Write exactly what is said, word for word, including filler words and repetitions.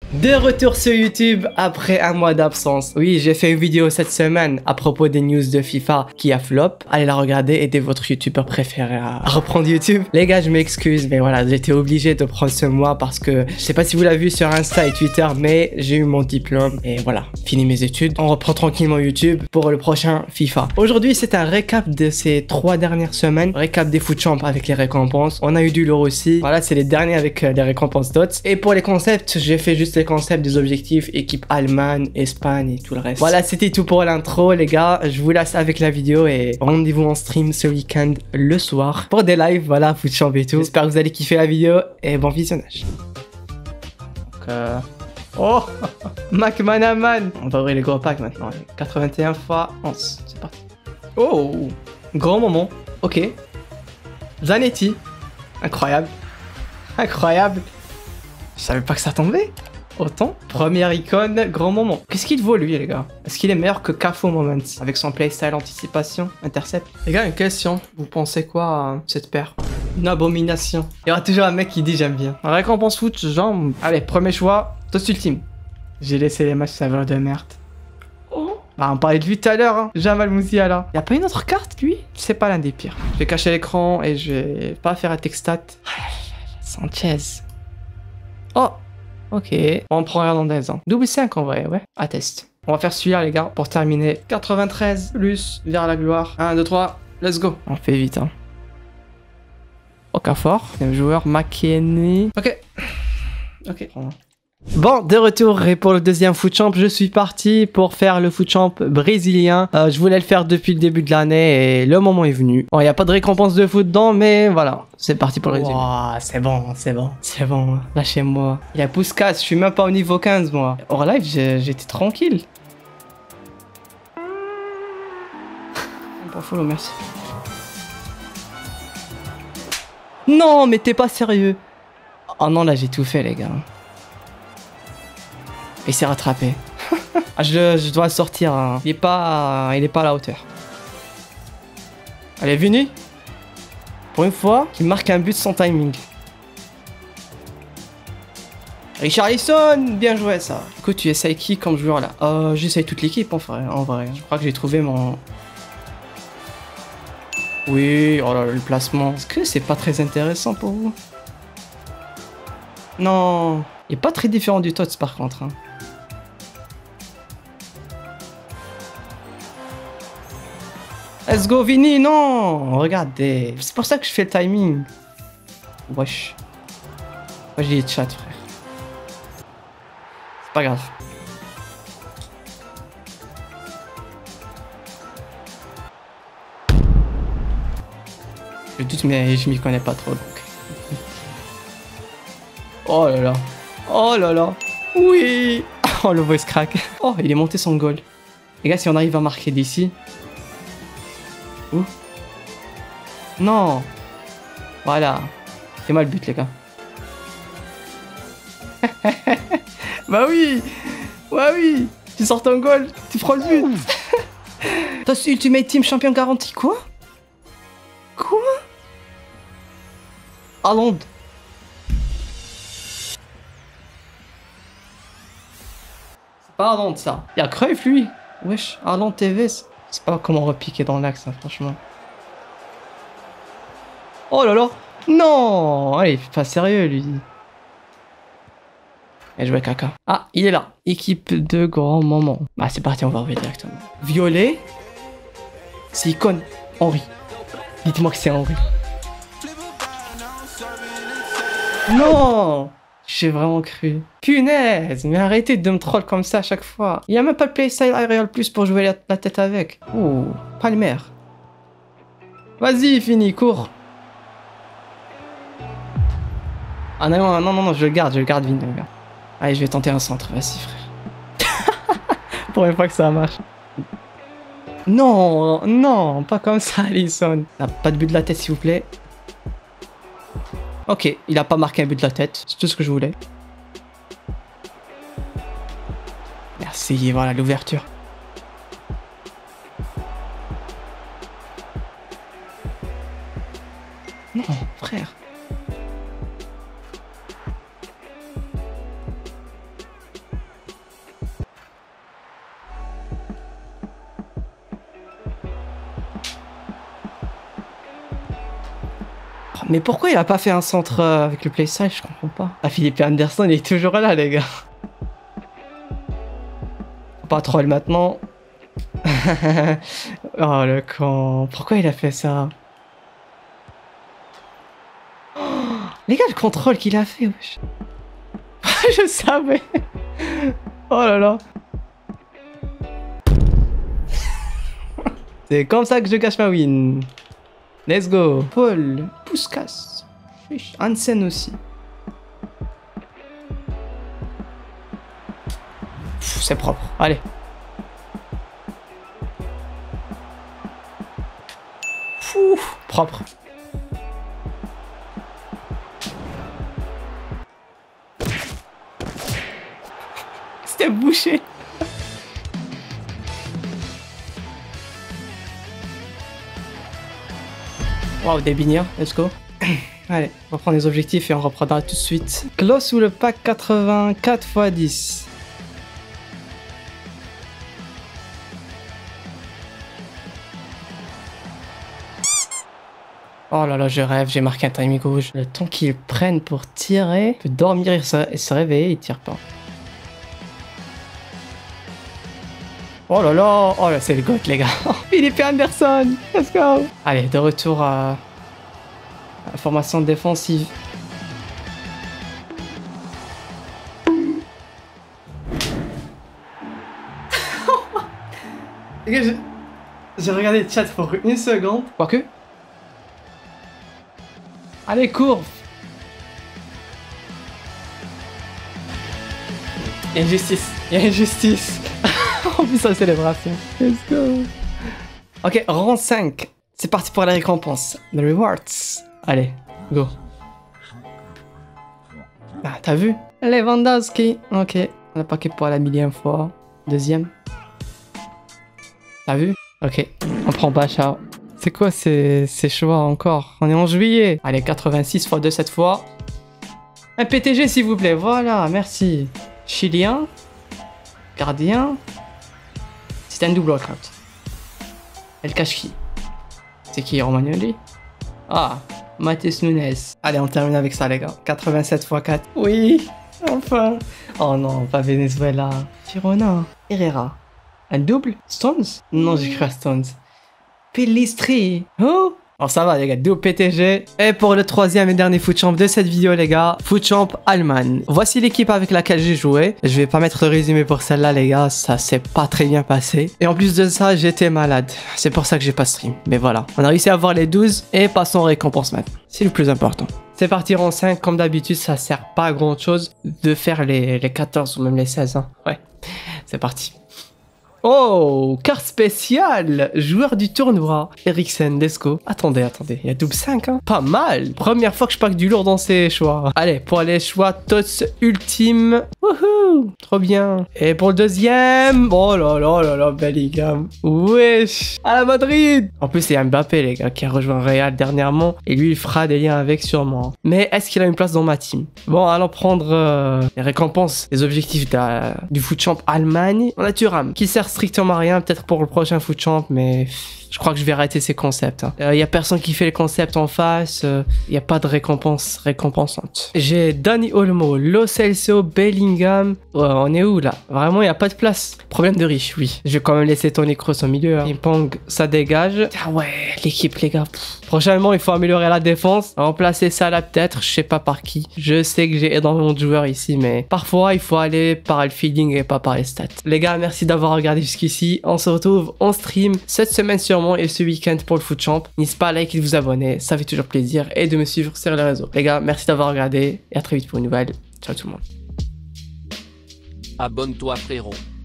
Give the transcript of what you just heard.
De retour sur YouTube après un mois d'absence. Oui, j'ai fait une vidéo cette semaine à propos des news de FIFA qui a flop. Allez la regarder, aidez votre youtubeur préféré à reprendre YouTube. Les gars, je m'excuse, mais voilà, j'étais obligé de prendre ce mois parce que je sais pas si vous l'avez vu sur Insta et Twitter, mais j'ai eu mon diplôme et voilà, fini mes études. On reprend tranquillement YouTube pour le prochain FIFA. Aujourd'hui, c'est un récap de ces trois dernières semaines. Récap des foot champs avec les récompenses. On a eu du lourd aussi. Voilà, c'est les derniers avec les récompenses dots. Et pour les concepts, j'ai fait juste les concepts des objectifs, équipe Allemagne, Espagne et tout le reste. Voilà, c'était tout pour l'intro les gars, je vous laisse avec la vidéo et rendez-vous en stream ce week-end le soir pour des lives, voilà, foot champ et tout. J'espère que vous allez kiffer la vidéo et bon visionnage. Donc, euh... oh McManaman. On va ouvrir les gros packs maintenant, quatre-vingt-un fois onze, c'est parti. Oh, grand moment, ok. Zanetti, incroyable, incroyable. Je savais pas que ça tombait autant. Première icône, grand moment. Qu'est-ce qu'il vaut lui les gars? Est-ce qu'il est meilleur que Cafo Moments avec son playstyle anticipation, intercept? Les gars, une question. Vous pensez quoi à cette paire? Une abomination. Il y aura toujours un mec qui dit j'aime bien. Récompense foot, jambe. Allez, premier choix, toast ultime. J'ai laissé les matchs saveur de merde. Oh, bah on parlait de lui tout à l'heure, hein. Jamal Musiala. Y a pas une autre carte lui? C'est pas l'un des pires. Je vais cacher l'écran et je vais pas faire un textat. Sanchez. Oh, ok. On prend Hernandez. Hein. Double cinq en vrai, ouais. À test. On va faire celui-là, les gars, pour terminer. quatre-vingt-treize plus vers la gloire. un, deux, trois, let's go. On fait vite, hein. Okafor. Deuxième joueur, McKennie. Ok. Ok. Bon, de retour et pour le deuxième foot champ, je suis parti pour faire le foot champ brésilien. Euh, je voulais le faire depuis le début de l'année et le moment est venu. Bon, il n'y a pas de récompense de foot dedans, mais voilà, c'est parti pour le résumé. Wow, c'est bon, c'est bon, c'est bon, lâchez-moi. Il y a Puskas, je suis même pas au niveau quinze, moi. Hors live, j'étais tranquille. Bon, follow, merci. Non, mais t'es pas sérieux. Oh non, là, j'ai tout fait, les gars. Il s'est rattrapé. ah, je, je dois le sortir. Hein. Il est pas, il est pas à la hauteur. Elle est venue. Pour une fois, il marque un but sans timing. Richarlison, bien joué ça. Du coup, tu essayes qui comme joueur là? euh, J'essaye toute l'équipe en vrai, en vrai. Je crois que j'ai trouvé mon... Oui, oh là là, le placement. Est-ce que c'est pas très intéressant pour vous? Non. Il est pas très différent du Tots par contre. Hein. Let's go Vini, non. Regardez. C'est pour ça que je fais le timing. Wesh. Moi j'ai de chat frère. C'est pas grave. Je doute mais je m'y connais pas trop donc. Oh là là. Oh là là. Oui. Oh le voice crack. Oh il est monté son goal. Les gars si on arrive à marquer d'ici. Où? Non. Voilà. C'est mal le but les gars. Bah oui. Bah oui. Tu sors ton goal. Tu prends le but. Toi Ultimate Team champion garanti. Quoi? Quoi? Haaland. C'est pas Haaland ça. Il y a Cruyff lui. Wesh. Haaland T V. C'est pas comment repiquer dans l'axe, hein, franchement. Oh là là. Non. Allez, pas sérieux, lui. Et jouer caca. Ah, il est là. Équipe de grand moment. Bah, c'est parti, on va revenir directement. Violet. C'est icône. Henri. Dites-moi que c'est Henri. Non. J'ai vraiment cru. Punaise, mais arrêtez de me troll comme ça à chaque fois. Il n'y a même pas le playstyle Aerial Plus pour jouer la, la tête avec. Oh, Palmer. Vas-y, fini, cours. Ah non, non, non, non, je le garde, je le garde, Vin. Allez, je vais tenter un centre, vas-y, frère. Pour une fois que ça marche. Non, non, pas comme ça, Alisson. Ah, pas de but de la tête, s'il vous plaît. Ok, il a pas marqué un but de la tête, c'est tout ce que je voulais. Merci, voilà l'ouverture. Non, frère. Mais pourquoi il a pas fait un centre euh, avec le playstyle? Je comprends pas. Ah, Philippe Anderson, il est toujours là, les gars. Pas troll maintenant. Oh, le con. Pourquoi il a fait ça? Oh, les gars, le contrôle qu'il a fait, wesh. Je savais. Oh là là. C'est comme ça que je cache ma win. Let's go. Paul, Puskas, Hansen aussi. C'est propre. Allez. Fou, propre. C'était bouché. Waouh, des binières, let's go. Allez, on va prendre les objectifs et on reprendra tout de suite. Close ou le pack quatre-vingt-quatre fois dix. Oh là là, je rêve, j'ai marqué un timing rouge. Le temps qu'ils prennent pour tirer, il peut dormir et se, et se réveiller, il tire pas. Oh là là, oh là, c'est le goth, les gars. Philippe Anderson, let's go. Allez, de retour à, à la formation défensive. Les gars, j'ai regardé le chat pour une seconde. Quoique. Allez, cours. Il y a injustice, il y a injustice. En plus, la célébration. Let's go. Ok, rang cinq. C'est parti pour la récompense. The rewards. Allez, go. Ah, t'as vu? Lewandowski. Ok, on a paqué pour la millième fois. Deuxième. T'as vu? Ok, on prend pas, ciao. C'est quoi ces, ces choix encore? On est en juillet. Allez, quatre-vingt-six fois deux cette fois. Un P T G s'il vous plaît. Voilà, merci. Chilien. Gardien. C'est un double walkout. Elle cache qui? C'est qui, Romagnoli? Ah, Matheus Nunes. Allez, on termine avec ça, les gars. quatre-vingt-sept fois quatre. Oui, enfin. Oh non, pas Venezuela. Girona. Herrera. Un double? Stones? Non, j'ai cru à Stones. Pellistri. Oh! Alors ça va les gars, double P T G. Et pour le troisième et dernier Foot Champ de cette vidéo les gars, Foot Champ Allemagne. Voici l'équipe avec laquelle j'ai joué. Je vais pas mettre de résumé pour celle-là les gars, ça s'est pas très bien passé. Et en plus de ça, j'étais malade. C'est pour ça que j'ai pas stream. Mais voilà, on a réussi à avoir les douze et passons aux récompenses maintenant. C'est le plus important. C'est parti en cinq, comme d'habitude, ça sert pas à grand chose de faire les, les quatorze ou même les seize. Hein. Ouais, c'est parti. Oh, carte spéciale, joueur du tournoi, Eriksen, let's go. Attendez, attendez, il y a double cinq, hein. Pas mal. Première fois que je pack du lourd dans ces choix. Allez, pour les choix Tots Ultime. Wouhou, trop bien. Et pour le deuxième, oh là là là là, Bellingham. Wesh, à la Madrid. En plus, c'est Mbappé, les gars, qui a rejoint Real dernièrement. Et lui, il fera des liens avec sûrement. Mais est-ce qu'il a une place dans ma team? Bon, allons prendre euh, les récompenses, les objectifs du Foot Champ Allemagne. On a Thuram, qui sert strictement à rien, peut-être pour le prochain Foot Champ, mais je crois que je vais arrêter ces concepts. Il hein. euh, y a personne qui fait les concepts en face, il euh, n'y a pas de récompense récompensante. J'ai Dani Olmo, Lo Celso, Bellingham. Ouais, on est où là? Vraiment, il n'y a pas de place. Problème de riche, oui. Je vais quand même laisser Toni Kroos au milieu. Hein. Ping-pong, ça dégage. Ah ouais, l'équipe, les gars. Pff. Prochainement, il faut améliorer la défense. Remplacer ça là peut-être, je sais pas par qui. Je sais que j'ai énormément de joueurs ici, mais parfois, il faut aller par le feeling et pas par les stats. Les gars, merci d'avoir regardé jusqu'ici. On se retrouve en stream cette semaine sûrement et ce week-end pour le Foot Champ. N'hésitez pas à liker et de vous abonner, ça fait toujours plaisir, et de me suivre sur les réseaux. Les gars, merci d'avoir regardé et à très vite pour une nouvelle. Ciao tout le monde. Abonne-toi frérot.